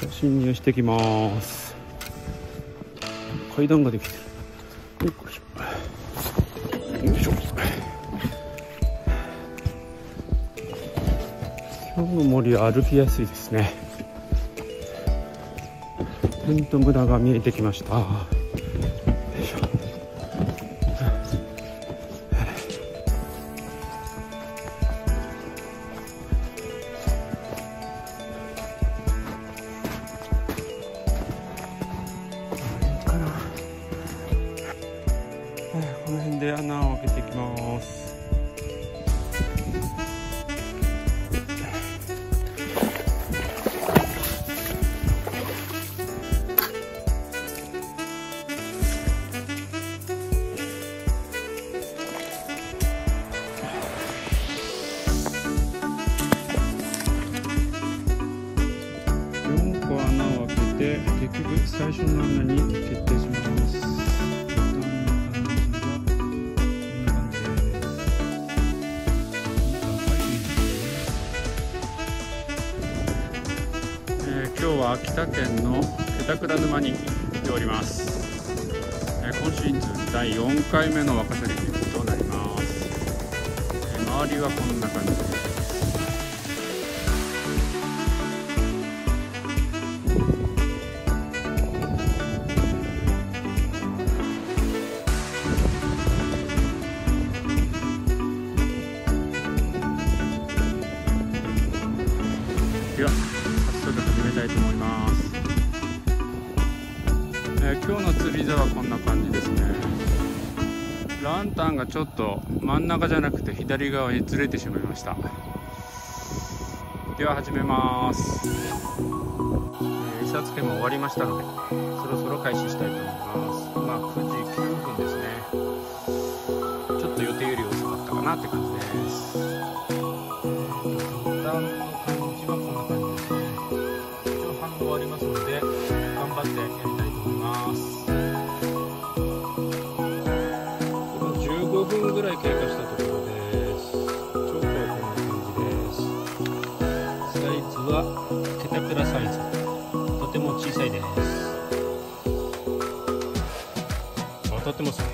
侵入してきます。階段ができてる。よいしょ。今日の森は歩きやすいですね。テント村が見えてきました。よいしょ。この辺で穴を開けていきます。4個穴を開けて、結局最初の穴に決定します。今日は秋田県の気倉沼に行っております。今シーズン第4回目のワカサギ釣りとなります。周りはこんな感じです。では早速始めたいと思います。今日の釣り竿はこんな感じですね。ランタンがちょっと真ん中じゃなくて左側にずれてしまいました。では始めます。餌付けも終わりましたので、そろそろ開始したいと思います。今9時9分ですね。ちょっと予定より遅かったかなって感じです。段の感じはこんな感じですね。一応半分ありますので頑張ってやりたいと思います。15分ぐらい経過したところです。長期はこんな感じです。サイズはケタクラサイズ、とても小さいです。当たってますね。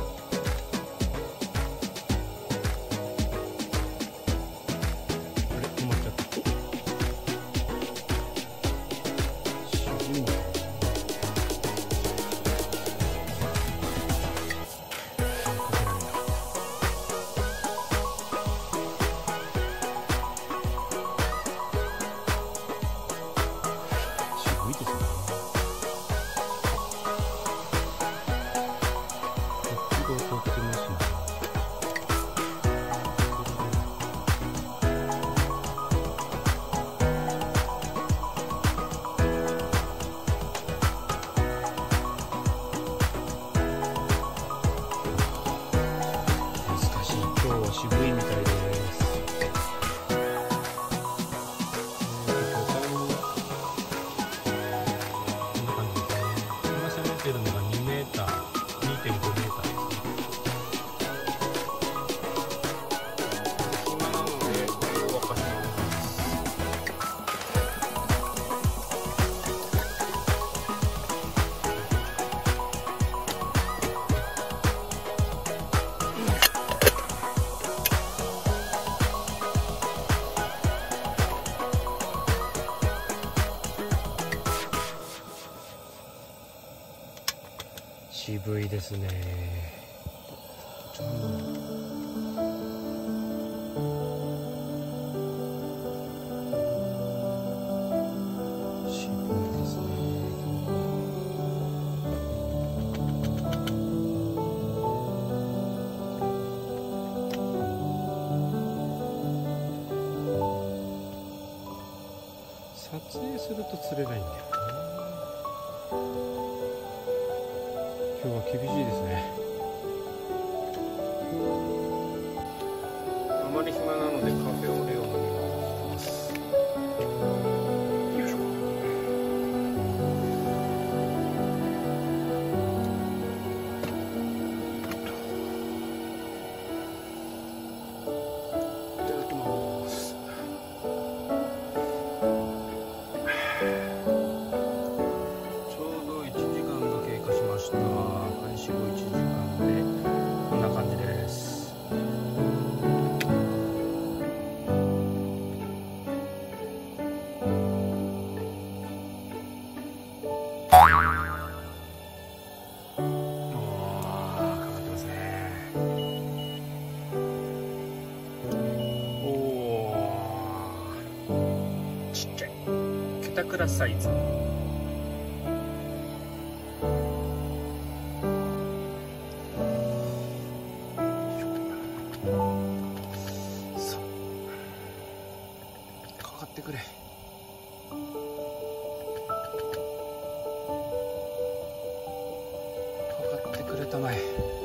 渋いみたいです。こんな感じですね。今攻めてるのが2メーター、2.5メーターですね。暇なのでこれを沸かします。渋いですね。渋いですね。撮影すると釣れないんだよね。今日は厳しいですね。あまり暇なのでカフェオレを飲みます。よいしょ。いただきます。 桜サイズ。そうかかってくれ。かかってくれたまえ。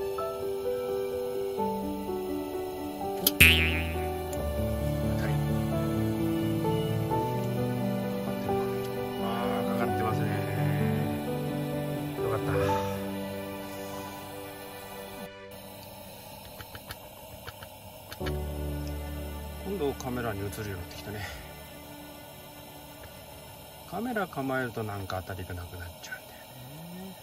今度カメラに映るようになってきたね。カメラ構えるとなんか当たりがなくなっちゃうんだよね。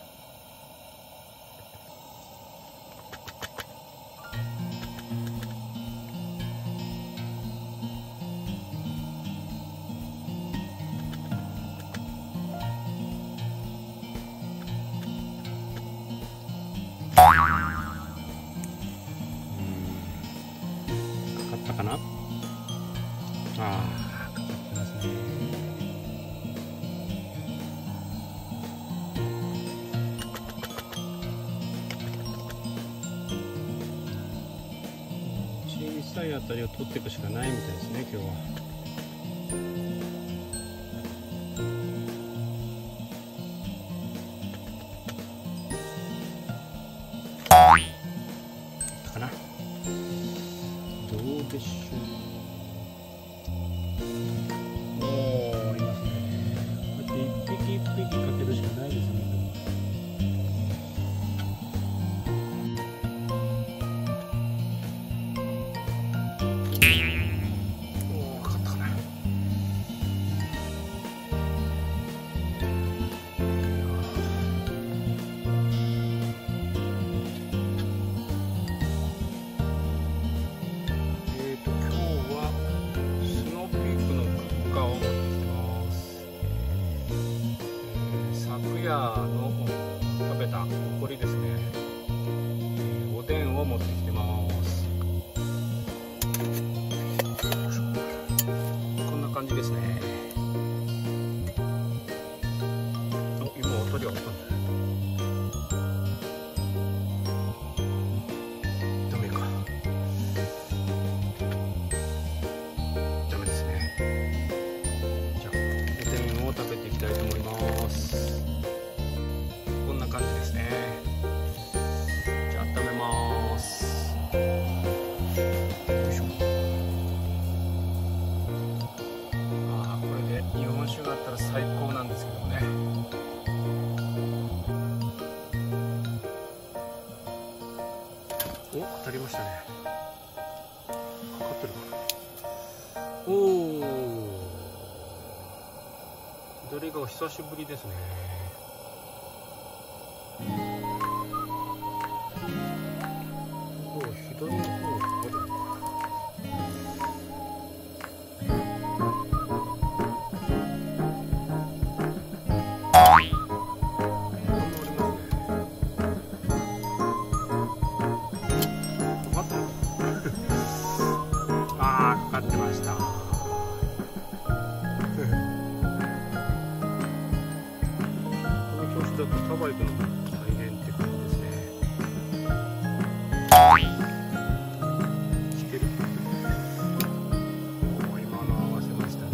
かかったかな。ああ、かかってますね。小さいあたりを取っていくしかないみたいですね、今日は。かな。どうでしょう。おお、いますね。こうやって一匹一匹かけるしかないですね。おお、かかったかな。の食べた残りですね、おでんを持ってきてます。こんな感じですね。今お鳥が来たんだね。ダメか、ダメですね。じゃあおでんを食べていきたいと思います。こんな感じですね。じゃあ温めます。よいしょ。これで日本酒があったら最高なんですけどね。お、当たりましたね。かかってるかな。おお、左が久しぶりですね。左の方がかかるのかな。かかってました。この調子だとタバイクの大変って感じですね。来てる。今の合わせましたね。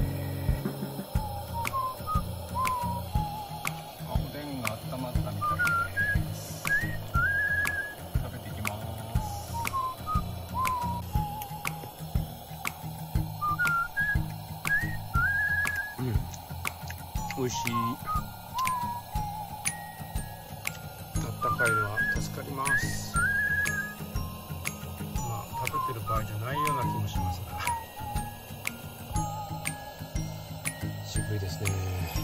おでんが温まったみたいです。食べていきます。美味しい。あったかいのは助かります。食べてる場合じゃないような気もしますが、渋いですね。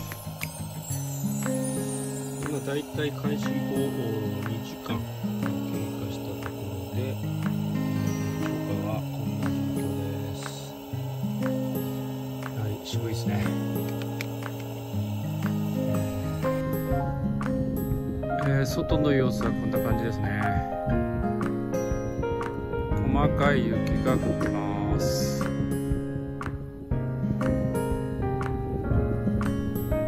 今だいたい開始後2時間経過したところで、初夏はこんな状況です。はい、渋いですね。外の様子はこんな感じですね。細かい雪が降ってます。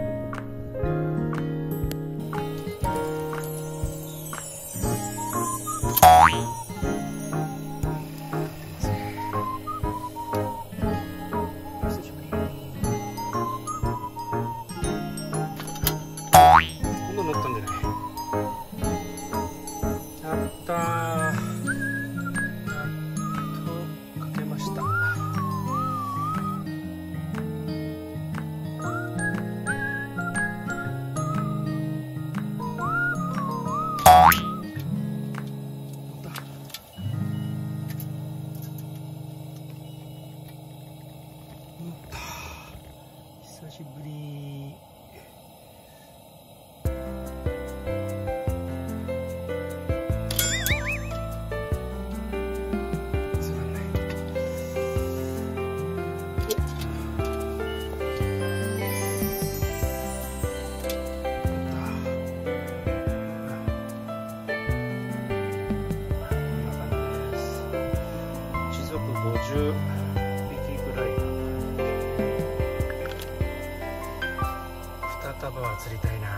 50匹ぐらい。2束は釣りたいな。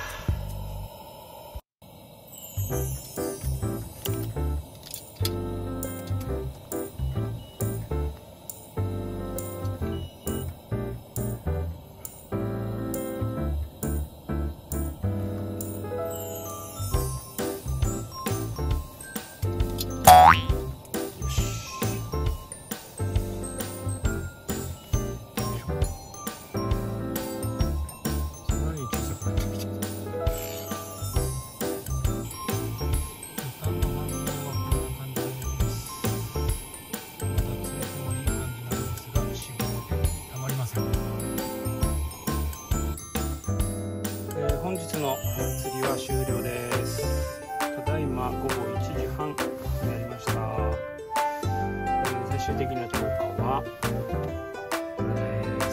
本日の釣りは終了です。ただいま午後1時半になりました。最終的な評価はこれです。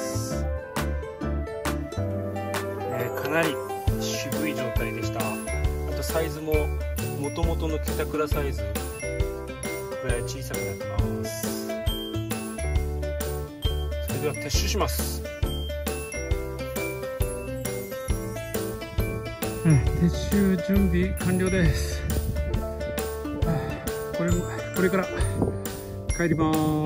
かなり渋い状態でした。あとサイズも元々のケタクラサイズぐらい小さくなってます。それでは撤収します。撤収準備完了です。これから帰ります。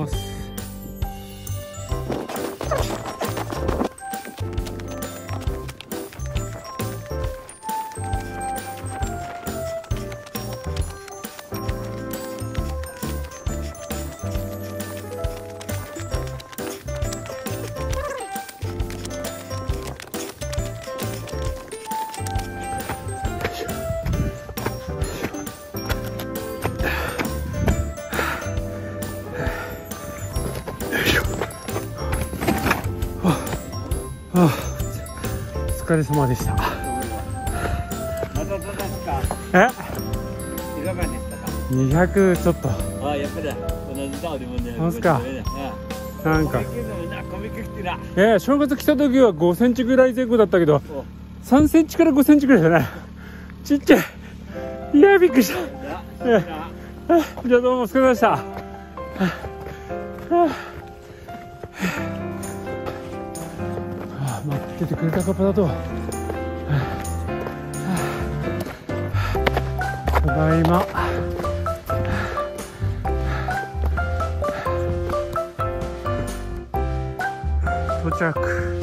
お疲れ様でした。200ちょっと。なんすか。なんか。正月来た時は5センチぐらい前後だったけど、3センチから5センチぐらいだね。ちっちゃい。いや、びっくりした。じゃあどうもお疲れ様でした。待っててくれた方だと。ただいま。到着。